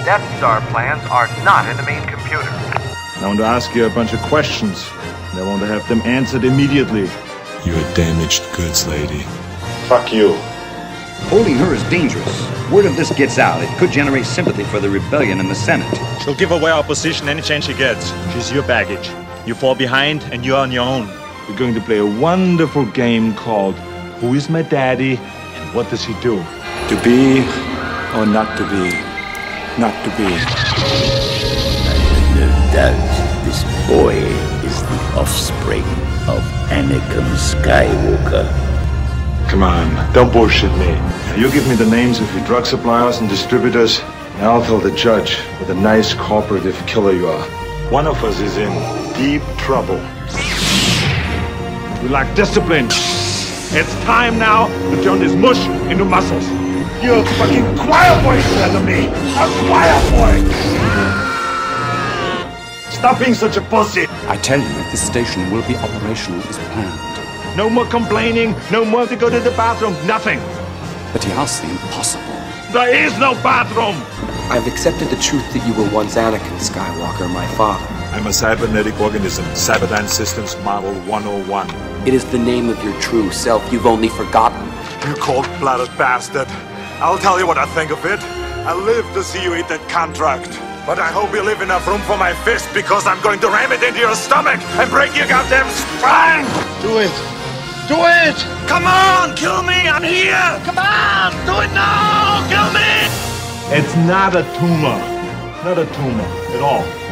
Death Star plans are not in the main computer. I want to ask you a bunch of questions, and I want to have them answered immediately. You're a damaged goods lady. Fuck you. Holding her is dangerous. Word of this gets out, it could generate sympathy for the rebellion in the Senate. She'll give away our position any chance she gets. She's your baggage. You fall behind, and you're on your own. We're going to play a wonderful game called Who is My Daddy, and What Does He Do? To be or not to be? Not to be. No doubt this boy is the offspring of Anakin Skywalker. Come on, don't bullshit me. You give me the names of your drug suppliers and distributors, and I'll tell the judge what a nice cooperative killer you are. One of us is in deep trouble. We lack discipline. It's time now to turn this mush into muscles. You're a fucking choir boy instead of me. A choir boy! Stop being such a pussy. I tell you, this station will be operational as planned. No more complaining, no more to go to the bathroom, nothing. But he asked the impossible. There is no bathroom! I've accepted the truth that you were once Anakin Skywalker, my father. I'm a cybernetic organism, Cyberdyne Systems Model 101. It is the name of your true self you've only forgotten. You cold-blooded bastard. I'll tell you what I think of it. I live to see you eat that contract. But I hope you leave enough room for my fist, because I'm going to ram it into your stomach and break your goddamn spine! Do it! Do it! Come on, kill me! I'm here! Come on! Do it now! Kill me! It's not a tumor. Not a tumor at all.